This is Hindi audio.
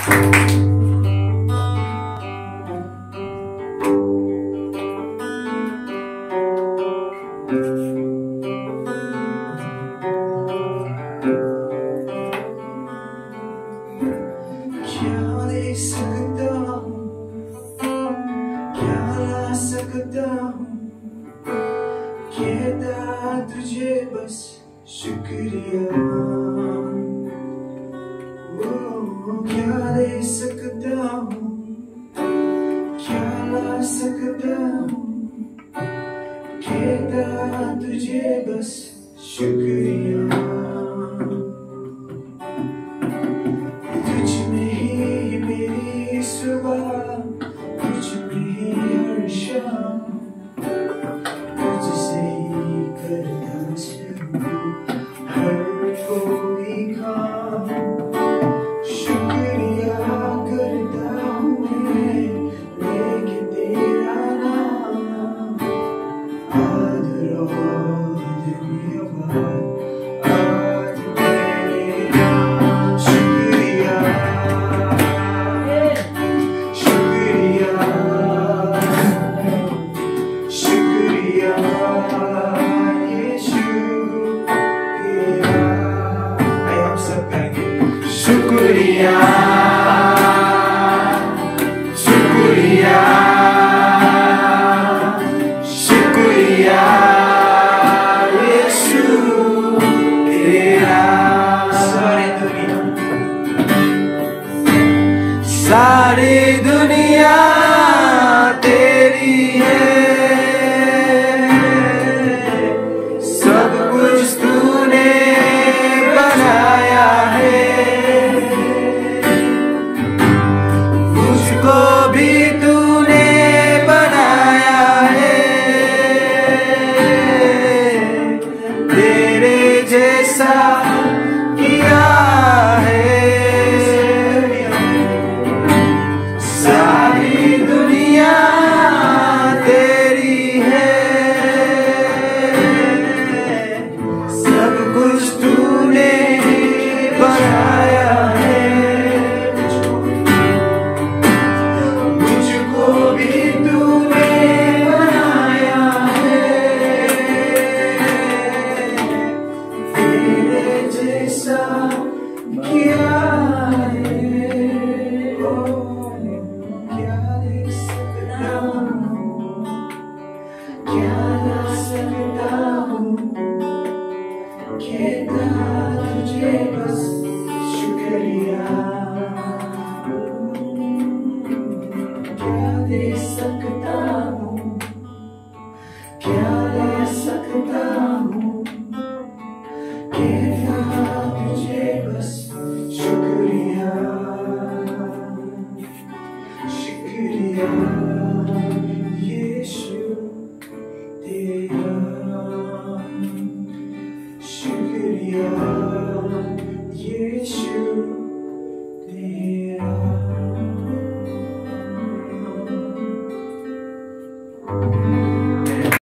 क्या दे सकता हूँ, क्या ला सकता हूँ, कहता तुझे बस शुक्रिया। वो क्या दे सकता हूँ, क्या ला सकता हूँ, कहता तुझे बस शुक्रिया। तुझ में ही मेरी सुबह, तुझ में ही हर शाम, तुझसे ही करता चलूं हर कोई काम। शुक्रिया करता हूँ मैं लेके तेरा नाम। आदर और धन्यवाद आज तेरे नाम। शुक्रिया शुक्रिया शुक्रिया ये शुक्रिया। आइए हम सब गाएंगे। शुक्रिया शुक्रिया शुक्रिया यीशु तेरा। सारी दुनिया तेरी है, सब कुछ तूने बनाया है। मुझको भी तूने बनाया है, तेरे जैसा किया है। सारी दुनिया तेरी है, सब कुछ तूने बनाया है। मुझको भी तूने बनाया है, तेरे जैसा किया है। क्या दे सकता हूँ, क्या ला सकता हूँ, कहता तुझे बस शुक्रिया। क्या दे सकता हूँ, क्या ला सकता हूँ, कहता तुझे बस शुक्रिया शुक्रिया।